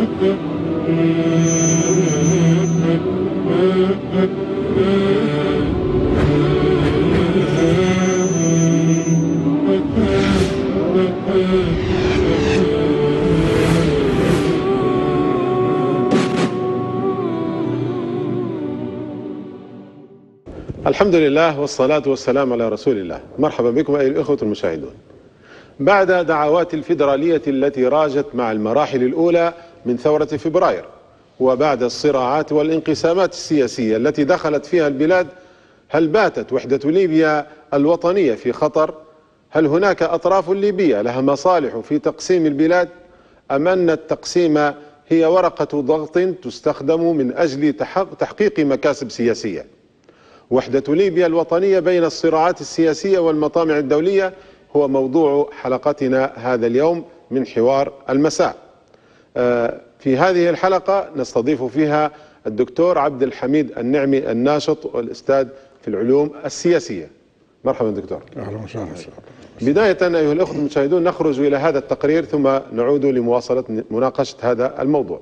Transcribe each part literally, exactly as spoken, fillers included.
الحمد لله والصلاة والسلام على رسول الله. مرحبا بكم أيها الأخوة المشاهدون. بعد دعوات الفيدرالية التي راجت مع المراحل الأولى من ثورة فبراير، وبعد الصراعات والانقسامات السياسية التي دخلت فيها البلاد، هل باتت وحدة ليبيا الوطنية في خطر؟ هل هناك أطراف ليبية لها مصالح في تقسيم البلاد؟ أم أن التقسيم هي ورقة ضغط تستخدم من أجل تحقيق مكاسب سياسية؟ وحدة ليبيا الوطنية بين الصراعات السياسية والمطامع الدولية هو موضوع حلقتنا هذا اليوم من حوار المساء. في هذه الحلقة نستضيف فيها الدكتور عبد الحميد النعمي الناشط والأستاذ في العلوم السياسية. مرحبا دكتور. أهلا وسهلا. بداية أيها الأخوة المشاهدون نخرج إلى هذا التقرير ثم نعود لمواصلة مناقشة هذا الموضوع.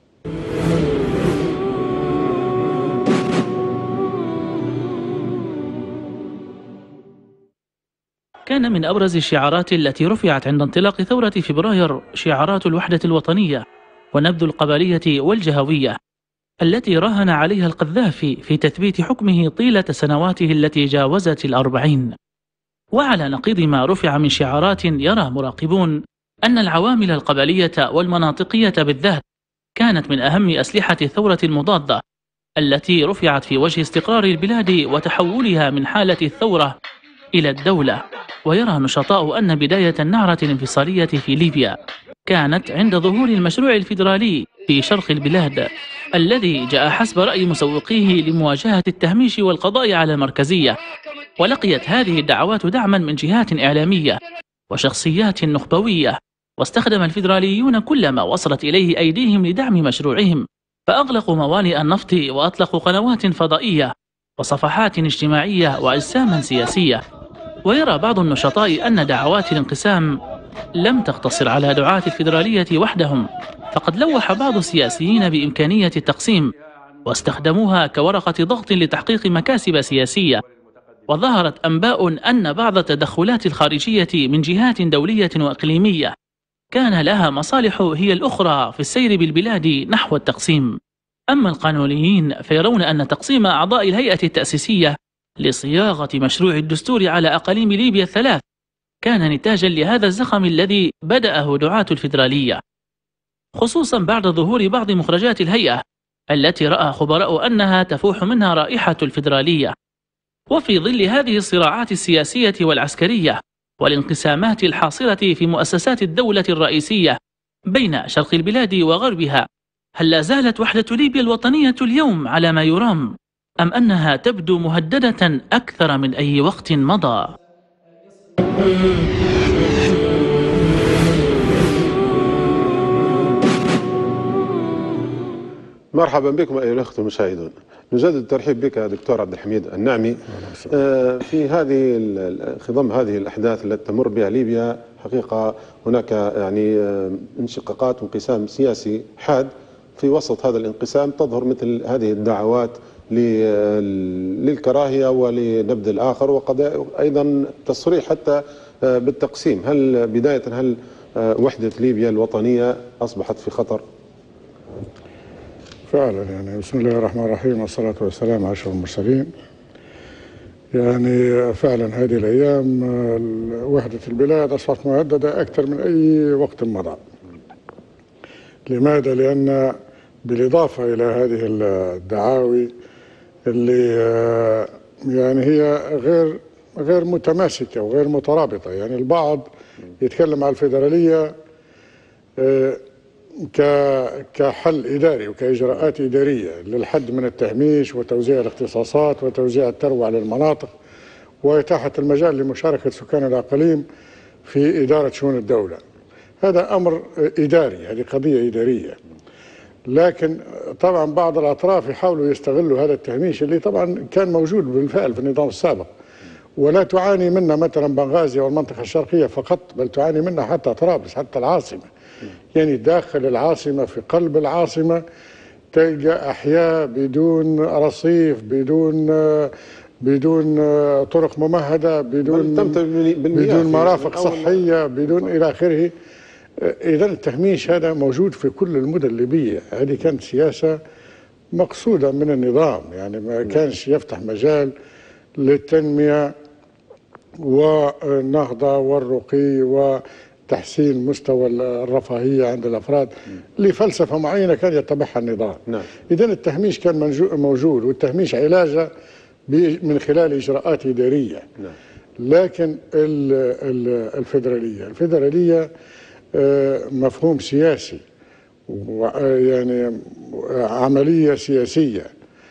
كان من أبرز الشعارات التي رفعت عند انطلاق ثورة فبراير شعارات الوحدة الوطنية ونبذ القبلية والجهوية التي راهن عليها القذافي في تثبيت حكمه طيلة سنواته التي جاوزت الأربعين. وعلى نقيض ما رفع من شعارات يرى مراقبون أن العوامل القبلية والمناطقية بالذات كانت من أهم أسلحة الثورة المضادة التي رفعت في وجه استقرار البلاد وتحولها من حالة الثورة إلى الدولة. ويرى نشطاء أن بداية النعرة الانفصالية في ليبيا كانت عند ظهور المشروع الفيدرالي في شرق البلاد الذي جاء حسب رأي مسوقيه لمواجهة التهميش والقضاء على المركزية. ولقيت هذه الدعوات دعما من جهات إعلامية وشخصيات نخبوية، واستخدم الفيدراليون كل ما وصلت إليه أيديهم لدعم مشروعهم، فأغلقوا موانئ النفط وأطلقوا قنوات فضائية وصفحات اجتماعية وأجساما سياسية. ويرى بعض النشطاء أن دعوات الانقسام لم تقتصر على دعاة الفيدرالية وحدهم، فقد لوح بعض السياسيين بإمكانية التقسيم واستخدموها كورقة ضغط لتحقيق مكاسب سياسية. وظهرت أنباء أن بعض التدخلات الخارجية من جهات دولية وإقليمية كان لها مصالح هي الأخرى في السير بالبلاد نحو التقسيم. أما القانونيين فيرون أن تقسيم أعضاء الهيئة التأسيسية لصياغة مشروع الدستور على أقاليم ليبيا الثلاث كان نتاجا لهذا الزخم الذي بدأه دعاة الفيدرالية، خصوصا بعد ظهور بعض مخرجات الهيئة التي رأى خبراء أنها تفوح منها رائحة الفيدرالية. وفي ظل هذه الصراعات السياسية والعسكرية والانقسامات الحاصلة في مؤسسات الدولة الرئيسية بين شرق البلاد وغربها، هل لا زالت وحدة ليبيا الوطنية اليوم على ما يرام، أم أنها تبدو مهددة أكثر من أي وقت مضى؟ مرحبا بكم أيها الأخوة المشاهدون. نجدد الترحيب بك دكتور عبد الحميد النعمي. في هذه خضم هذه الأحداث التي تمر بها ليبيا، حقيقة هناك يعني انشقاقات وانقسام سياسي حاد. في وسط هذا الانقسام تظهر مثل هذه الدعوات للكراهية ولنبذ الآخر، وقد أيضا تصريح حتى بالتقسيم. هل بداية هل وحدة ليبيا الوطنية أصبحت في خطر؟ فعلا يعني بسم الله الرحمن الرحيم والصلاة والسلام على أشرف المرسلين. يعني فعلا هذه الأيام وحدة البلاد أصبحت مهددة أكثر من أي وقت مضى. لماذا؟ لأن بالإضافة إلى هذه الدعاوي اللي يعني هي غير غير متماسكة وغير مترابطة، يعني البعض يتكلم على الفيدرالية كحل إداري وكإجراءات إدارية للحد من التهميش وتوزيع الاختصاصات وتوزيع الثروة على المناطق وإتاحة المجال لمشاركة سكان الأقاليم في إدارة شؤون الدولة. هذا أمر إداري، هذه قضية إدارية. لكن طبعا بعض الأطراف يحاولوا يستغلوا هذا التهميش اللي طبعا كان موجود بالفعل في النظام السابق، ولا تعاني منه مثلا بنغازي والمنطقة الشرقية فقط، بل تعاني منه حتى طرابلس حتى العاصمة. يعني داخل العاصمة في قلب العاصمة تلقى أحياء بدون رصيف، بدون بدون طرق ممهدة، بدون بدون مرافق صحية، بدون إلى آخره. إذا التهميش هذا موجود في كل المدن الليبية. هذه كانت سياسة مقصودة من النظام، يعني ما كانش يفتح مجال للتنمية والنهضة والرقي وتحسين مستوى الرفاهية عند الأفراد لفلسفة معينة كان يتبعها النظام. نعم. إذن التهميش كان موجود، والتهميش علاجه من خلال إجراءات إدارية. نعم. لكن الفيدرالية الفيدرالية مفهوم سياسي، يعني عملية سياسية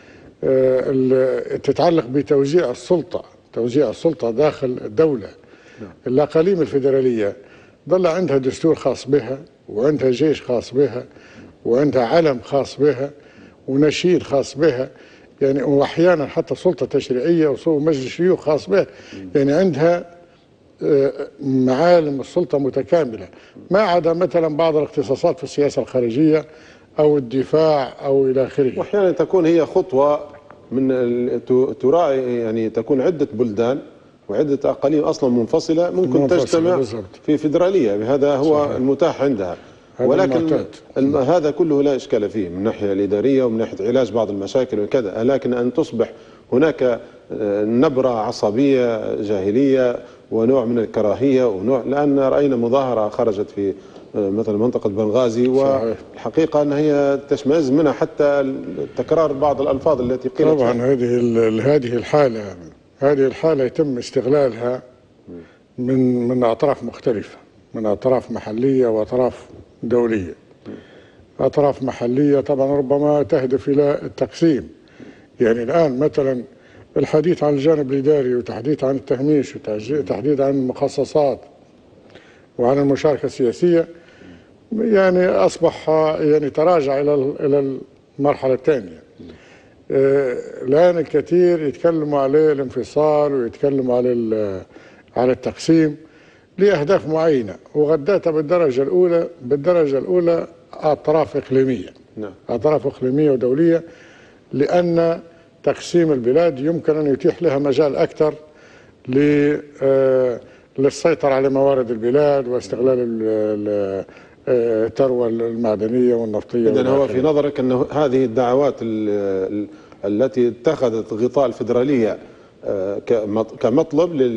تتعلق بتوزيع السلطة، توزيع السلطة داخل الدولة. الأقاليم الفيدرالية ظل عندها دستور خاص بها، وعندها جيش خاص بها، وعندها علم خاص بها، ونشيد خاص بها، يعني وأحيانا حتى سلطة تشريعية ومجلس شيوخ خاص بها. يعني عندها معالم السلطة متكاملة، ما عدا مثلا بعض الاختصاصات في السياسة الخارجية أو الدفاع أو إلى آخره. وأحيانا تكون هي خطوة من تراعي، يعني تكون عدة بلدان وعدة أقاليم أصلا منفصلة ممكن منفصلة تجتمع بالزبط. في فيدرالية، هذا هو صحيح. المتاح عندها، ولكن هذا كله لا إشكال فيه من الناحية الإدارية ومن ناحية علاج بعض المشاكل وكذا. لكن أن تصبح هناك نبرة عصبية جاهلية ونوع من الكراهية ونوع، لأن رأينا مظاهرة خرجت في مثلا منطقة بنغازي، والحقيقة أن هي تشمئز منها حتى تكرار بعض الألفاظ التي قيلت. طبعا هذه هذه الحالة هذه الحالة يتم استغلالها من من أطراف مختلفة، من أطراف محلية وأطراف دولية. أطراف محلية طبعا ربما تهدف إلى التقسيم. يعني الآن مثلا الحديث عن الجانب الإداري والتحديث عن التهميش والتحديث عن المخصصات وعن المشاركة السياسية يعني أصبح يعني تراجع إلى إلى المرحلة الثانية. الآن الكثير يتكلموا على الانفصال ويتكلموا على على التقسيم لأهداف معينة، وغداتها بالدرجة الأولى بالدرجة الأولى أطراف إقليمية. نعم. أطراف إقليمية ودولية، لأن تقسيم البلاد يمكن أن يتيح لها مجال أكثر للسيطرة على موارد البلاد واستغلال الثروة المعدنية والنفطية. إذن هو في نظرك أن هذه الدعوات التي اتخذت غطاء الفيدرالية كمطلب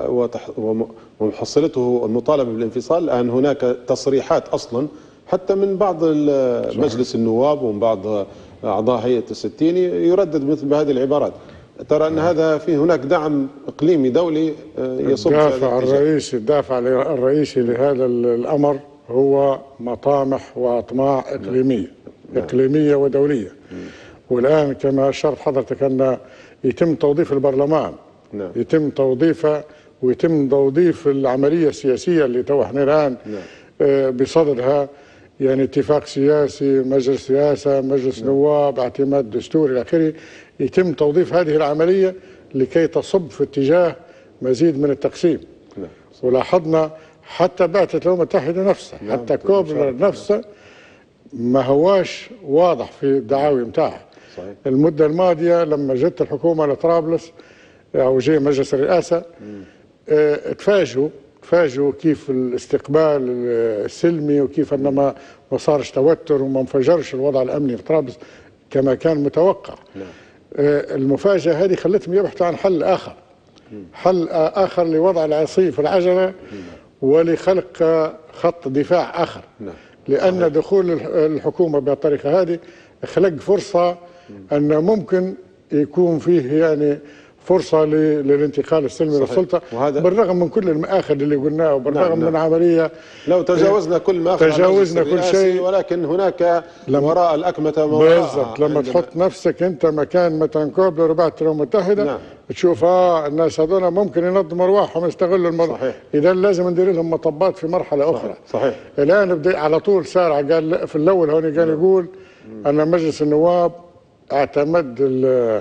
ومحصلته المطالبة بالانفصال، الآن هناك تصريحات أصلا حتى من بعض مجلس النواب ومن بعض أعضاء هيئة الستين يردد مثل بهذه العبارات. ترى أن هذا فيه هناك دعم إقليمي دولي يصب في هذا الدافع الرئيسي الدافع الرئيسي لهذا الأمر هو مطامح وأطماع إقليمية. نعم. إقليمية ودولية. مم. والآن كما أشرت حضرتك أن يتم توظيف البرلمان. نعم. يتم توظيفه ويتم توظيف العملية السياسية اللي تو احنا الآن نعم. بصددها، يعني اتفاق سياسي، مجلس سياسة، مجلس نعم. نواب، اعتماد دستوري إلى آخره. يتم توظيف هذه العملية لكي تصب في اتجاه مزيد من التقسيم. نعم. ولاحظنا حتى بعثة الأمم المتحدة نفسها، نعم. حتى كوبلر نفسه ما هواش واضح في الدعاوي متاعها. المدة الماضية لما جت الحكومة لطرابلس أو جاء مجلس الرئاسة اه تفاجئوا تفاجئوا كيف الاستقبال السلمي، وكيف أن ما ما صارش توتر وما انفجرش الوضع الأمني في طرابلس كما كان متوقع. اه المفاجأة هذه خلتهم يبحثوا عن حل آخر، حل آخر لوضع العصي في العجلة ولخلق خط دفاع آخر. لأن دخول الحكومة بالطريقة هذه خلق فرصة أن ممكن يكون فيه يعني فرصة للانتقال السلمي للسلطة، بالرغم من كل المآخذ اللي قلناه، وبالرغم نعم. من عملية لو تجاوزنا كل مآخذ تجاوزنا كل شيء، ولكن هناك وراء الأكمة موضوع بالضبط. لما تحط نفسك أنت مكان مثلا كوبلر وبعثة الأمم المتحدة نعم. تشوف اه الناس هذول ممكن ينظموا أرواحهم يستغلوا الموضوع، إذا لازم ندير لهم مطبات في مرحلة أخرى. صحيح. الآن بدأ على طول سارع قال في الأول هون كان يقول أن مجلس النواب اعتمد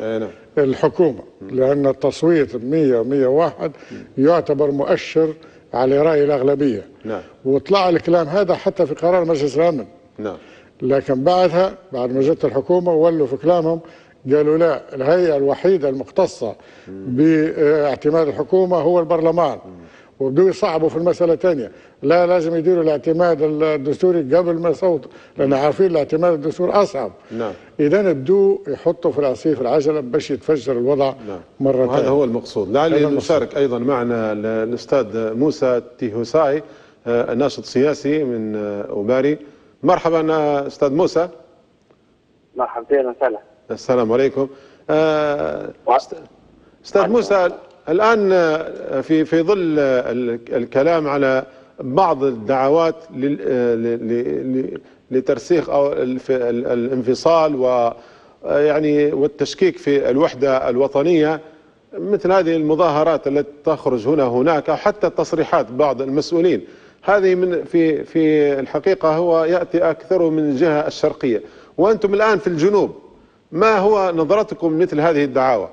الحكومة، لأن التصويت مئة ومئة وواحد يعتبر مؤشر على رأي الأغلبية. نعم. وطلع الكلام هذا حتى في قرار مجلس الأمن. نعم. لكن بعدها بعد ما جت الحكومة ولوا في كلامهم قالوا لا، الهيئة الوحيدة المختصة باعتماد الحكومة هو البرلمان. وبدوا يصعبوا في المسألة ثانية، لا لازم يديروا الاعتماد الدستوري قبل ما يصوتوا، لأن عارفين الاعتماد الدستوري أصعب. نعم. إذا بدوا يحطوا في العصيف العجلة باش يتفجر الوضع. نعم. مرة ثانية. وهذا هو المقصود. لعلي نشارك أيضا معنا الأستاذ موسى تيهوساي، ناشط سياسي من أوباري. مرحبا أستاذ موسى. مرحبا وسهلا. السلام عليكم. أستاذ موسى، الآن في في ظل الكلام على بعض الدعوات لترسيخ أو الانفصال ويعني والتشكيك في الوحدة الوطنية، مثل هذه المظاهرات التي تخرج هنا هناك أو حتى تصريحات بعض المسؤولين، هذه من في في الحقيقة هو يأتي أكثر من الجهة الشرقية، وأنتم الآن في الجنوب، ما هو نظرتكم مثل هذه الدعاوى؟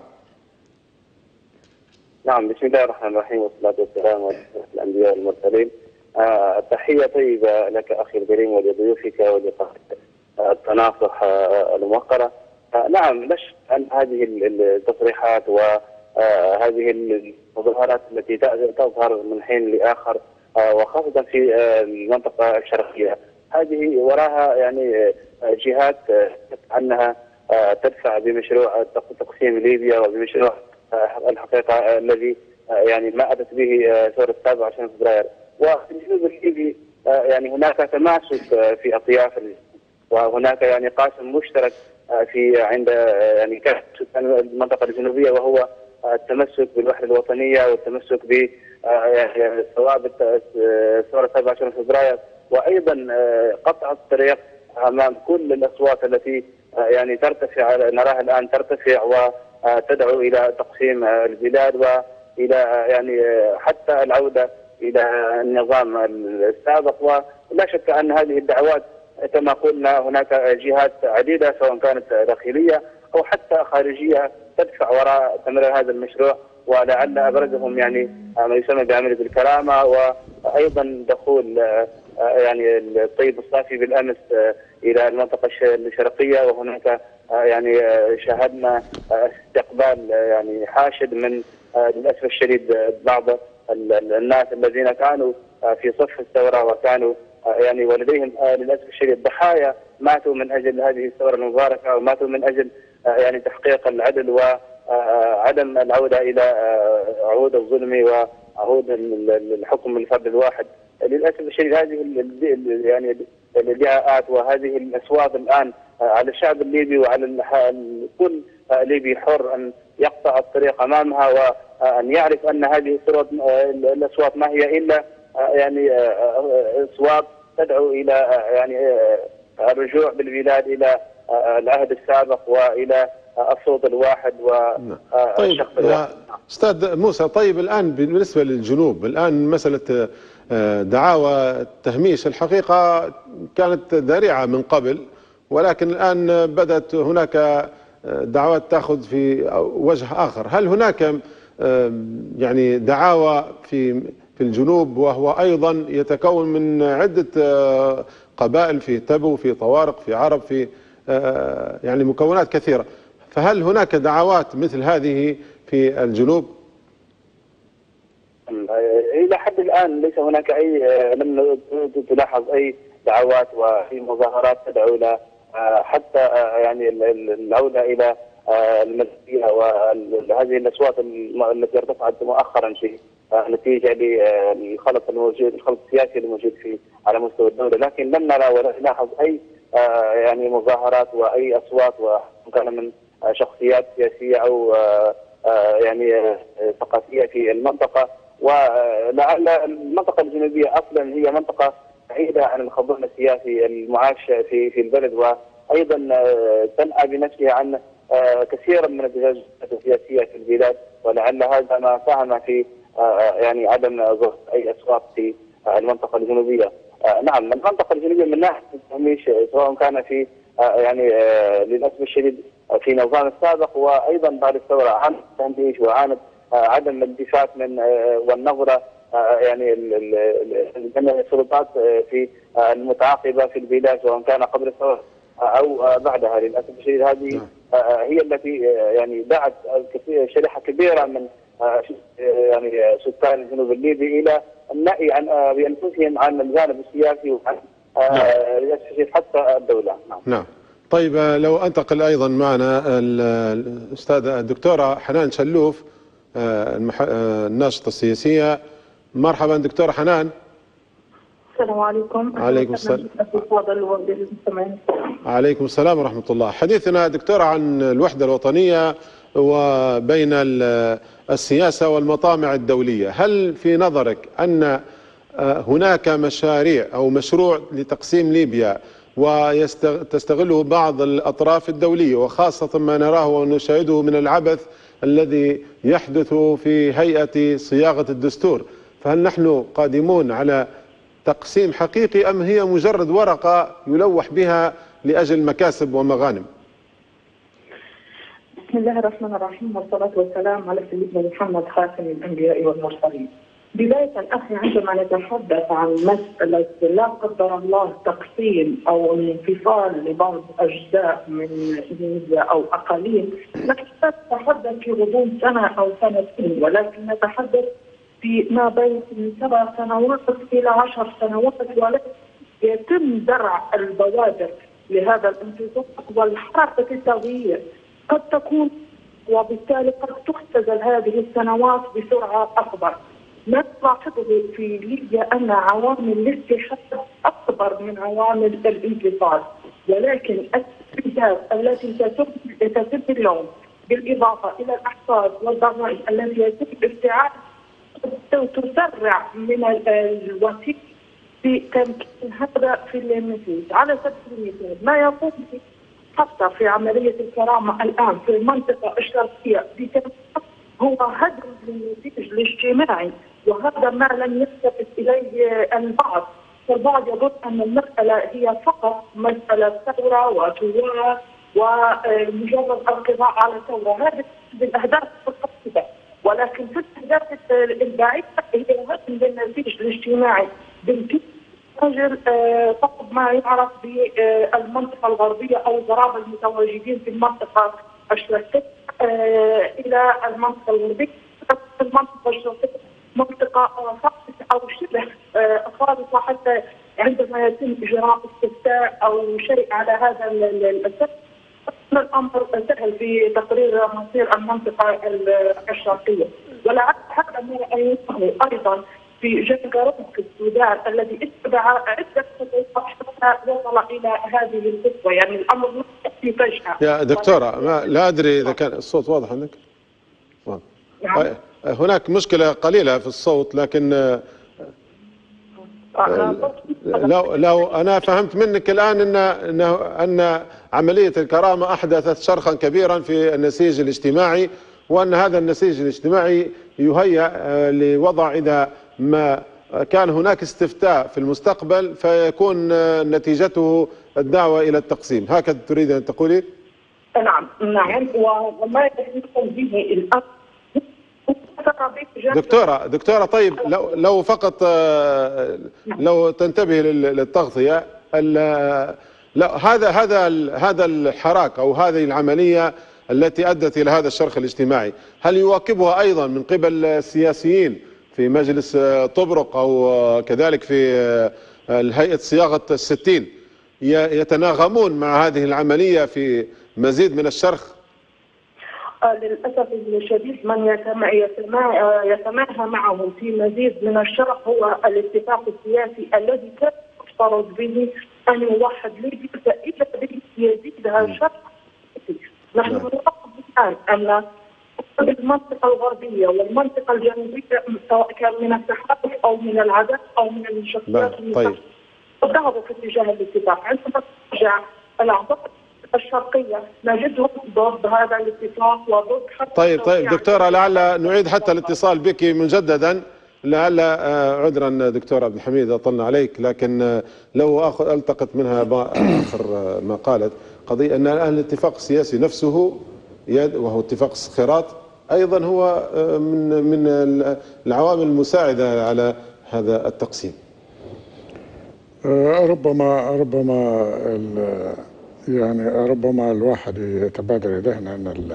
نعم، بسم الله الرحمن الرحيم والصلاة والسلام على الأنبياء والمرسلين. آه تحية طيبة لك أخي الكريم ولضيوفك ولقناة التناصح آه الموقرة. آه نعم، لا شك أن هذه التصريحات وهذه المظاهرات التي تظهر من حين لآخر آه وخاصة في آه المنطقة الشرقية، هذه وراها يعني جهات أنها آه تدفع بمشروع تقسيم ليبيا وبمشروع الحقيقة الذي يعني ما أتت به ثورة سبعة وعشرين فبراير. وفي الجنوب الليبي يعني هناك تماسك في أطياف، وهناك يعني قاسم مشترك في عند يعني كافة المنطقة الجنوبية، وهو التمسك بالوحدة الوطنية والتمسك ب ثوابت ثورة سبعة وعشرين فبراير، وأيضا قطع الطريق أمام كل الأصوات التي يعني ترتفع، نراها الآن ترتفع و تدعو إلى تقسيم البلاد وإلى يعني حتى العودة إلى النظام السابق. ولا شك أن هذه الدعوات كما قلنا هناك جهات عديدة سواء كانت داخلية أو حتى خارجية تدفع وراء تمرير هذا المشروع، ولعل أبرزهم يعني ما يسمى بعملية الكرامة، وأيضا دخول يعني الطيب الصافي بالأمس إلى المنطقة الشرقية، وهناك يعني شاهدنا استقبال يعني حاشد من للأسف الشديد بعض الناس الذين كانوا في صف الثورة وكانوا يعني ولديهم للأسف الشديد ضحايا ماتوا من أجل هذه الثورة المباركة، وماتوا من أجل يعني تحقيق العدل وعدم العودة إلى عهود الظلم وعهود الحكم الفرد الواحد. للأسف الشديد هذه يعني الادعاءات وهذه الأصوات الآن على الشعب الليبي وعلى كل ليبي حر أن يقطع الطريق أمامها، وأن يعرف أن هذه الأصوات ما هي إلا يعني أصوات تدعو إلى يعني الرجوع بالبلاد إلى العهد السابق وإلى الصوت الواحد والشخص طيب الواحد. أستاذ موسى، طيب الآن بالنسبة للجنوب، الآن مسألة دعاوى تهميش الحقيقة كانت ذريعة من قبل، ولكن الآن بدأت هناك دعوات تأخذ في وجه آخر. هل هناك يعني دعاوى في في الجنوب وهو أيضا يتكون من عدة قبائل، في تبو، في طوارق، في عرب، في يعني مكونات كثيرة، فهل هناك دعوات مثل هذه في الجنوب؟ إلى حد الآن ليس هناك أي، لم تلاحظ أي دعوات وفي مظاهرات تدعو إلى حتى يعني العودة إلى المدنية، وهذه الأصوات التي ارتفعت مؤخرا في نتيجة للخلط الموجود الخلط السياسي الموجود في على مستوى الدولة، لكن لم نرى ولا نلاحظ أي يعني مظاهرات وأي أصوات وكان من شخصيات سياسية أو يعني ثقافية في المنطقة. ولعل المنطقة الجنوبية أصلا هي منطقة بعيدة عن الخضم السياسي المعاش في في البلد، وأيضا تنأى بنفسها عن كثيرا من التجاوزات السياسية في البلاد، ولعل هذا ما ساهم في يعني عدم ظهور أي أصوات في المنطقة الجنوبية. نعم، المنطقة الجنوبية من ناحية التهميش سواء كان في يعني للأسف الشديد في النظام السابق وأيضا بعد الثورة عانت التهميش وعانت عدم الالتفات من والنظرة يعني السلطات في المتعاقبه في البلاد سواء كان قبل الثوره او بعدها. للاسف الشديد هذه هي التي يعني دعت شريحه كبيره من يعني سكان الجنوب الليبي الى النأي عن بانفسهم عن الجانب السياسي وعن حتى الدوله. نعم. نعم. طيب لو انتقل ايضا معنا الاستاذه الدكتوره حنان شلوف الناشطه السياسيه. مرحبا دكتوره حنان. السلام عليكم. عليكم السلام. عليكم السلام ورحمه الله. حديثنا دكتوره عن الوحده الوطنيه وبين السياسه والمطامع الدوليه، هل في نظرك ان هناك مشاريع او مشروع لتقسيم ليبيا وتستغله بعض الأطراف الدولية، وخاصة ما نراه ونشاهده من العبث الذي يحدث في هيئة صياغة الدستور، فهل نحن قادمون على تقسيم حقيقي أم هي مجرد ورقة يلوح بها لأجل مكاسب ومغانم؟ بسم الله الرحمن الرحيم، والصلاة والسلام على سيدنا محمد خاتم الأنبياء والمرسلين. بداية أخي، عندما نتحدث عن مسألة لا قدر الله تقسيم أو انفصال لبعض أجزاء من ليبيا أو أقاليم، نحن لا نتحدث في غضون سنة أو سنتين، ولكن نتحدث في ما بين من سبع سنوات إلى عشر سنوات، ولكن يتم زرع البوادر لهذا الانفصال والحركة التغيير قد تكون، وبالتالي قد تختزل هذه السنوات بسرعة أكبر. ما نلاحظه في ليبيا أن عوامل الاستحقاق أكبر من عوامل الانفصال، ولكن التسديدات التي تتم اليوم بالإضافة إلى الأحفاد والضرائب التي يتم الافتعال تسرع من الوسيله في تمكين هذا في النتيجة. على سبيل المثال، ما يقوم به حفتر في عملية الكرامة الآن في المنطقة الشرقية هو هدم للنسيج الاجتماعي، وهذا ما لم يلتفت إليه البعض، فالبعض يظن أن المسألة هي فقط مسألة ثورة وثوار ومجرد القضاء على الثورة. هذه الأهداف القصيرة، ولكن في الأهداف البعيدة هي هدم للنسيج الاجتماعي بالكثير أجل فقط ما يعرف بالمنطقة الغربية أو الغرابة المتواجدين في المنطقة الشرقية إلى المنطقة الغربية. المنطقة الشرقية منطقة فاصلة أو شبه فاصلة، حتى عندما يتم إجراء استفتاء أو شيء على هذا الأساس الأمر سهل في تقرير مصير المنطقة الشرقية. ولعل هذا ما رأيته أيضا في جنجارون في السودان الذي اتبع عدة خطوات حتى وصل إلى هذه الخطوة، يعني الأمر لم يأتي فجأة. يا دكتورة، ما لا أدري إذا كان الصوت واضح عندك؟ واضح. نعم. هناك مشكلة قليلة في الصوت، لكن لو لو أنا فهمت منك الآن أن أن أن عملية الكرامة أحدثت شرخا كبيرا في النسيج الاجتماعي، وأن هذا النسيج الاجتماعي يهيأ لوضع إذا ما كان هناك استفتاء في المستقبل فيكون نتيجته الدعوة إلى التقسيم. هكذا تريد أن تقولي؟ نعم نعم. وما يحصل به الأمر دكتورة دكتورة طيب لو لو فقط لو تنتبه للتغطية، لا هذا هذا هذا الحراك أو هذه العملية التي أدت إلى هذا الشرخ الاجتماعي، هل يواكبها أيضا من قبل السياسيين في مجلس طبرق أو كذلك في الهيئة صياغة الستين يتناغمون مع هذه العملية في مزيد من الشرخ؟ للأسف الشديد من يتماهى معهم في مزيد من الشرخ هو الاتفاق السياسي الذي كان يفترض به أن يوحد ليبيا، فإذا به يزيد هذا الشرخ. نحن نلاحظ الآن أن المنطقة الغربية والمنطقة الجنوبية سواء كان من التحالف أو من العداء أو من الشخصيات طيب. ذهبوا في اتجاه الاتفاق. عندما ترجع الأعضاء الشرقية نجدهم ضد هذا الاتفاق وضد حتى. طيب طيب دكتورة، لعل نعيد حتى الاتصال بك مجددا، لعل عذرا دكتور عبد الحميد أطلنا عليك، لكن لو أخذ التقط منها آخر ما قالت قضية أن الآن الاتفاق السياسي نفسه وهو اتفاق الصخيرات أيضا هو من من العوامل المساعدة على هذا التقسيم. ربما ربما يعني ربما الواحد يتبادر إليه أن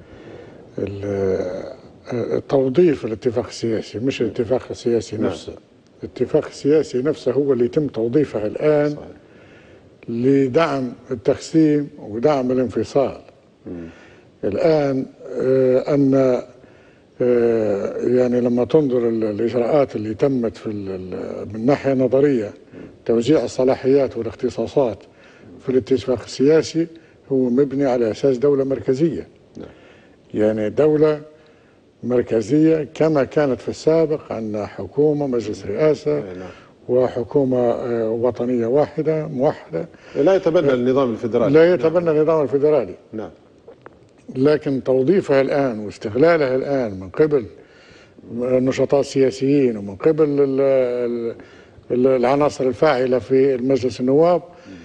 توظيف الاتفاق السياسي مش الاتفاق السياسي نفسه. نعم. الاتفاق السياسي نفسه هو اللي يتم توظيفه الآن. صحيح. لدعم التقسيم ودعم الانفصال. م. الآن آه أن آه يعني لما تنظر الإجراءات اللي تمت في من ناحية نظرية توزيع الصلاحيات والاختصاصات في الاتفاق السياسي هو مبني على أساس دولة مركزية. يعني دولة مركزية كما كانت في السابق عندنا حكومة مجلس رئاسة وحكومة وطنية واحدة موحدة. لا يتبنى النظام الفيدرالي. لا يتبنى نعم. النظام الفيدرالي. نعم. لكن توظيفها الآن واستغلالها الآن من قبل النشطاء السياسيين ومن قبل العناصر الفاعلة في مجلس النواب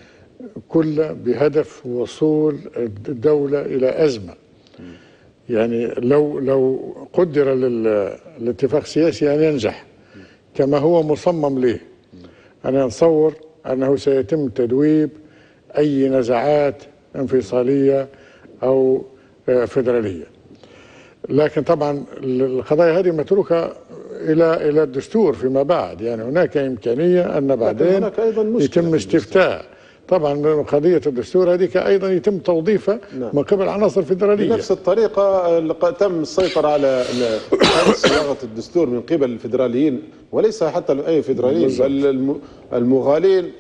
كله بهدف وصول الدولة إلى أزمة. يعني لو لو قدر للاتفاق السياسي أن ينجح كما هو مصمم له، أنا أتصور أنه سيتم تدويب أي نزاعات انفصالية أو فيدرالية. لكن طبعا القضايا هذه متروكة إلى إلى الدستور فيما بعد. يعني هناك إمكانية أن بعدين يتم استفتاء. طبعا قضية الدستور هذيك أيضا يتم توظيفها. نعم. من قبل عناصر فيدرالية. بنفس الطريقة تم السيطرة على صياغة الدستور من قبل الفيدراليين وليس حتى أي فيدراليين بل المغالين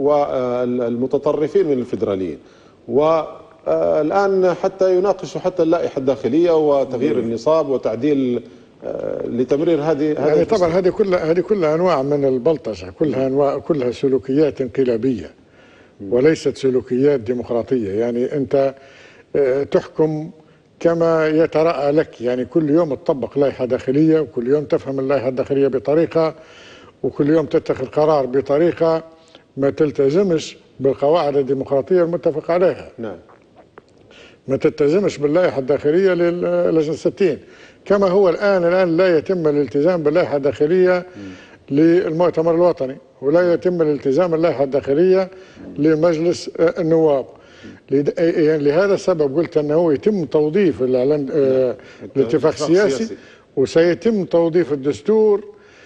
والمتطرفين من الفيدراليين. والآن حتى يناقشوا حتى اللائحة الداخلية وتغيير النصاب وتعديل لتمرير هذه. يعني طبعا هذه كلها هذه كلها أنواع من البلطجة، كلها أنواع كلها سلوكيات انقلابية وليست سلوكيات ديمقراطية. يعني أنت تحكم كما يترأى لك. يعني كل يوم تطبق لائحة داخلية وكل يوم تفهم اللائحة الداخلية بطريقة وكل يوم تتخذ قرار بطريقة ما تلتزمش بالقواعد الديمقراطية المتفق عليها. نعم. ما تلتزمش باللائحة الداخلية للجنة ستين كما هو الآن الآن لا يتم الالتزام باللائحة الداخلية للمؤتمر الوطني ولا يتم الالتزام باللائحة الداخلية لمجلس النواب. يعني لهذا السبب قلت أنه يتم توظيف الاتفاق السياسي وسيتم توظيف الدستور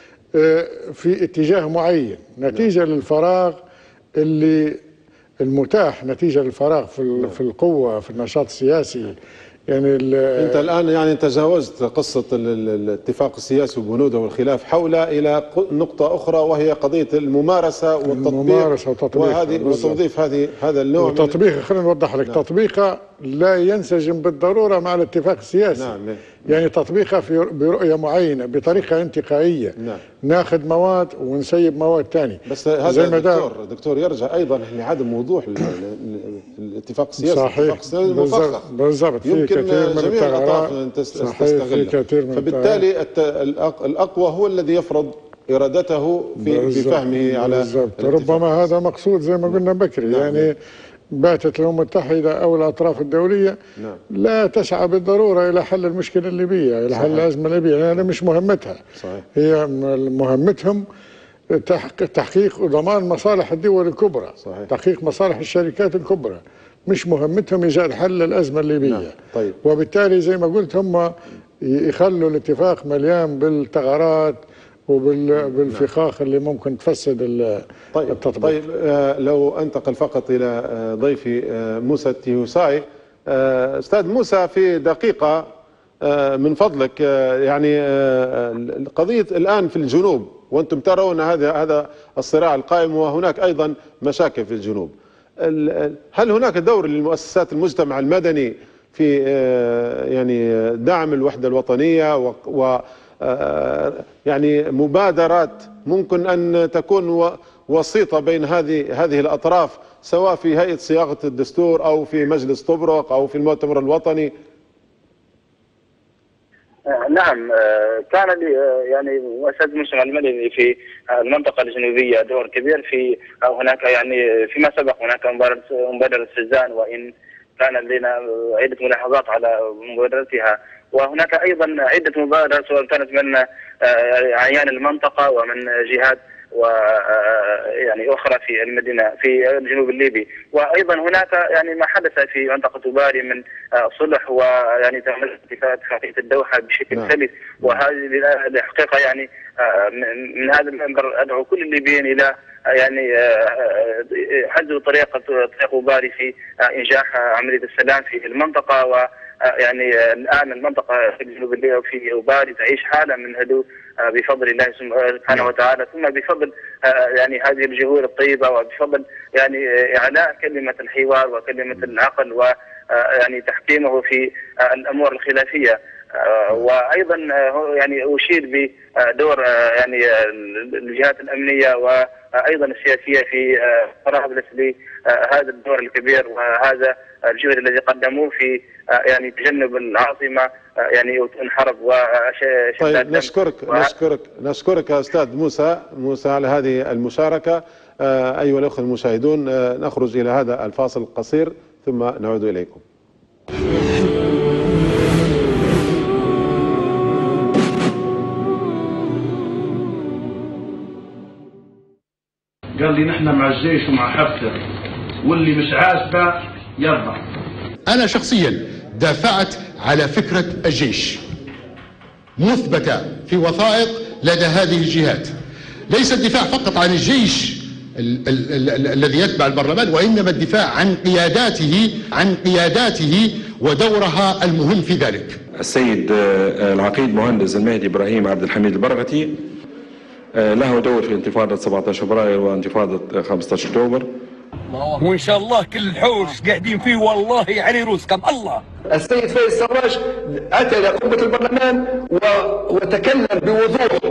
في اتجاه معين نتيجة للفراغ اللي المتاح نتيجة للفراغ في في القوة في النشاط السياسي. يعني انت الان يعني تجاوزت قصه الاتفاق السياسي وبنوده والخلاف حول الى نقطه اخرى وهي قضيه الممارسه والتطبيق. الممارسه وتطبيق وهذه وتوظيف هذه هذا النوع من التطبيق. خلينا نوضح لك. نعم. تطبيقها لا ينسجم بالضروره مع الاتفاق السياسي. نعم. يعني تطبيقها في برؤيه معينه بطريقه انتقائيه. نعم. ناخذ مواد ونسيب مواد ثانيه. بس هذا دكتور دكتور يرجع ايضا لعدم وضوح الاتفاق السياسي. صحيح. بالضبط. يمكن جميع الاطراف تستغلها. فبالتالي الاقوى هو الذي يفرض ارادته في بفهمه على بالزبط. ربما هذا مقصود زي ما قلنا بكري. نعم. يعني باتت الامم المتحده او الاطراف الدوليه. نعم. لا تسعى بالضروره الى حل المشكله الليبيه، الى حل الازمه الليبيه، لان يعني مش مهمتها. صحيح. هي مهمتهم تحقيق وضمان مصالح الدول الكبرى. صحيح. تحقيق مصالح الشركات الكبرى، مش مهمتهم ايجاد حل الازمه الليبيه. نعم. طيب. وبالتالي زي ما قلت هم يخلوا الاتفاق مليان بالثغرات وبالفخاخ اللي ممكن تفسد طيب التطبيق. طيب آه لو انتقل فقط الى آه ضيفي آه موسى التيوساي. آه استاذ موسى في دقيقه آه من فضلك. آه يعني آه قضيه الان في الجنوب وانتم ترون هذا هذا الصراع القائم وهناك ايضا مشاكل في الجنوب. هل هناك دور للمؤسسات المجتمع المدني في آه يعني دعم الوحده الوطنيه و, و يعني مبادرات ممكن أن تكون وسيطة بين هذه هذه الأطراف سواء في هيئة صياغة الدستور أو في مجلس طبرق أو في المؤتمر الوطني؟ نعم، كان يعني مؤسسات المجتمع المدني في المنطقة الجنوبية دور كبير. في هناك يعني فيما سبق هناك مبادرة سجان، وإن كان لدينا عدة ملاحظات على مبادرتها، وهناك أيضا عدة مبادرات سواء كانت من عيان المنطقة ومن جهات و يعني أخرى في المدينة في الجنوب الليبي. وأيضا هناك يعني ما حدث في منطقة باري من صلح ويعني تم اتفاقية الدوحة بشكل سلس، وهذه الحقيقة يعني من هذا المنبر أدعو كل الليبيين إلى يعني حجز طريق طريق باري في إنجاح عملية السلام في المنطقة. و يعني الآن المنطقة في الجنوب الليبي وفي باري تعيش حالة من هدوء بفضل الله سبحانه وتعالى، ثم بفضل يعني هذه الجهود الطيبة، وبفضل يعني إعلاء كلمة الحوار وكلمة العقل ويعني تحكيمه في الأمور الخلافية. وأيضا يعني أشير بدور يعني الجهات الأمنية وأيضا السياسية في طرابلس لهذا الدور الكبير وهذا الجهد الذي قدموه في يعني تجنب العاصمة يعني انحرب وشلال. طيب نشكرك و... نشكرك نشكرك يا أستاذ موسى موسى على هذه المشاركة. أيها الأخوة المشاهدون، نخرج إلى هذا الفاصل القصير ثم نعود إليكم. قال لي نحن مع الجيش ومع حفتر، واللي مش عاجبه يرضى. أنا شخصيا دافعت على فكرة الجيش مثبتة في وثائق لدى هذه الجهات، ليس الدفاع فقط عن الجيش ال ال ال الذي يتبع البرلمان، وإنما الدفاع عن قياداته عن قياداته ودورها المهم في ذلك. السيد العقيد مهندس المهدي إبراهيم عبد الحميد البرغتي له دور في انتفاضة سبعة عشر فبراير وانتفاضة خمسة عشر أكتوبر، وإن شاء الله كل الحوش قاعدين فيه والله علي رؤوسكم الله. السيد فايز سراج أتى إلى قبة البرلمان وتكلم بوضوح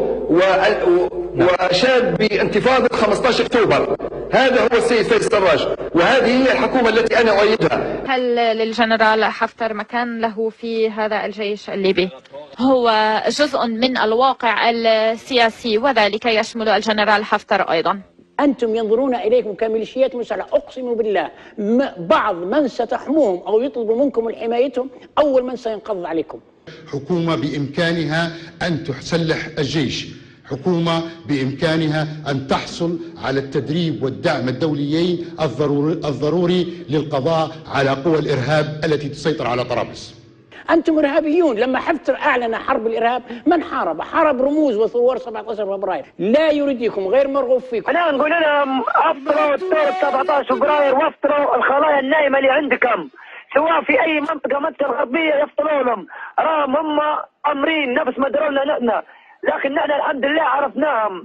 وأشاد بانتفاضة خمسة عشر أكتوبر. هذا هو السيد فايز سراج، وهذه هي الحكومة التي أنا أؤيدها. هل للجنرال حفتر مكان له في هذا الجيش الليبي؟ هو جزء من الواقع السياسي وذلك يشمل الجنرال حفتر أيضا. أنتم ينظرون إليكم كميليشيات مسلحة، أقسم بالله بعض من ستحموهم أو يطلبوا منكم حمايتهم أول من سينقض عليكم. حكومة بإمكانها أن تسلح الجيش، حكومة بإمكانها أن تحصل على التدريب والدعم الدوليين الضروري, الضروري للقضاء على قوى الإرهاب التي تسيطر على طرابلس. أنتم إرهابيون. لما حفتر أعلن حرب الإرهاب من حارب؟ حارب رموز وثوار سبعة عشر فبراير. لا يريدكم، غير مرغوب فيكم. أنا نقول لهم أفطروا ثورة سبعة عشر فبراير وافتروا الخلايا النايمة اللي عندكم، سواء في أي منطقة مكة الغربية يفطروا لهم، راهم هم أمرين نفس ما دروا لنا نحن، لكن نحن الحمد لله عرفناهم.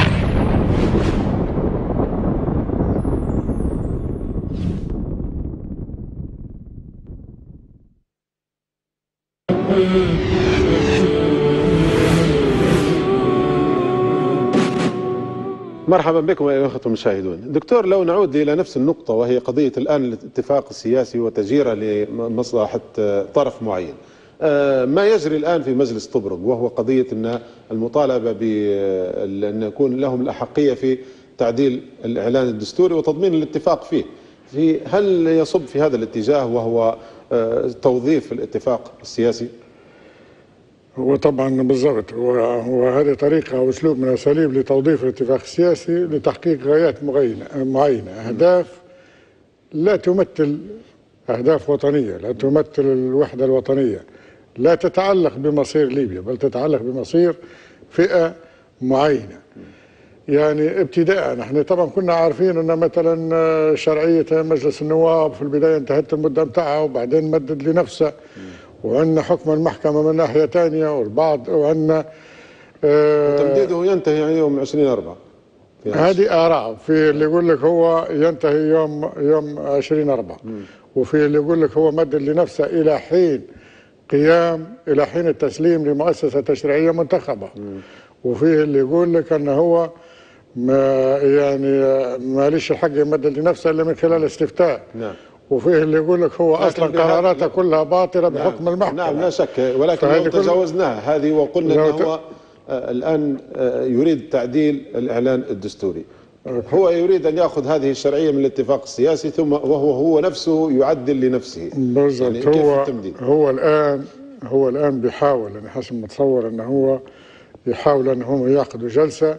مرحبا بكم أيها الأخوة المشاهدون. دكتور، لو نعود إلى نفس النقطة وهي قضية الآن الاتفاق السياسي وتجيره لمصلحة طرف معين، ما يجري الآن في مجلس طبرق وهو قضية أن المطالبة بأن يكون لهم الأحقية في تعديل الإعلان الدستوري وتضمين الاتفاق فيه، في هل يصب في هذا الاتجاه وهو توظيف الاتفاق السياسي؟ هو طبعا بالضبط، وهذه طريقة أو أسلوب من أساليب لتوظيف الاتفاق السياسي لتحقيق غايات معينة، أهداف لا تمثل أهداف وطنية، لا تمثل الوحدة الوطنية، لا تتعلق بمصير ليبيا بل تتعلق بمصير فئة معينة. يعني ابتداء نحن طبعا كنا عارفين أن مثلا شرعية مجلس النواب في البداية انتهت المدة متاعها وبعدين مدد لنفسه، وعندنا حكم المحكمة من ناحية ثانية والبعض، وعندنا آه تمديده ينتهي يوم عشرين أربعة. هذه آراء، في اللي يقول لك هو ينتهي يوم يوم عشرين أربعة، وفي اللي يقول لك هو مدد لنفسه إلى حين قيام إلى حين التسليم لمؤسسة تشريعية منتخبة، وفيه اللي يقول لك أنه هو ما يعني ماليش الحق يمدد لنفسه إلا من خلال استفتاء. نعم. وفيه اللي يقول لك هو اصلا قراراته كلها باطله بحكم نعم المحكمه. نعم لا شك، ولكن لو تجاوزناها هذه وقلنا انه هو الان يريد تعديل الاعلان الدستوري، هو يريد أن يأخذ هذه الشرعية من الاتفاق السياسي ثم وهو هو نفسه يعدل لنفسه. بالضبط. يعني هو هو الآن هو الآن بيحاول، أنا حسب ما أتصور أنه هو يحاول أن هم يعقدوا جلسة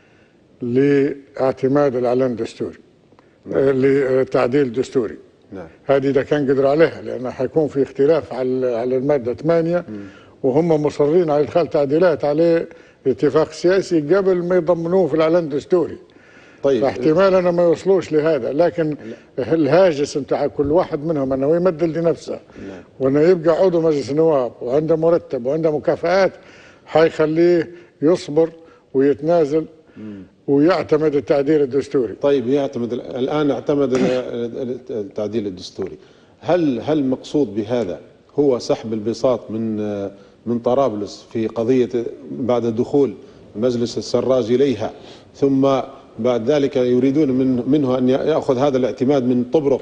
لاعتماد الإعلان الدستوري، نعم. لتعديل دستوري. نعم. هذه إذا كان قدروا عليها، لأن حيكون في اختلاف على على المادة ثمانية م. وهم مصرين على إدخال تعديلات عليه اتفاق سياسي قبل ما يضمنوه في الإعلان الدستوري. طيب فاحتمال أنا ما يوصلوش لهذا، لكن لا. الهاجس نتاع كل واحد منهم أنه يمدل لنفسه لا. وأنه يبقى عضو مجلس النواب وعنده مرتب وعنده مكافآت حيخليه يصبر ويتنازل مم. ويعتمد التعديل الدستوري. طيب يعتمد الآن اعتمد التعديل الدستوري، هل هل المقصود بهذا هو سحب البساط من من طرابلس في قضية بعد دخول مجلس السراج إليها، ثم بعد ذلك يريدون من منه أن يأخذ هذا الاعتماد من طبرق،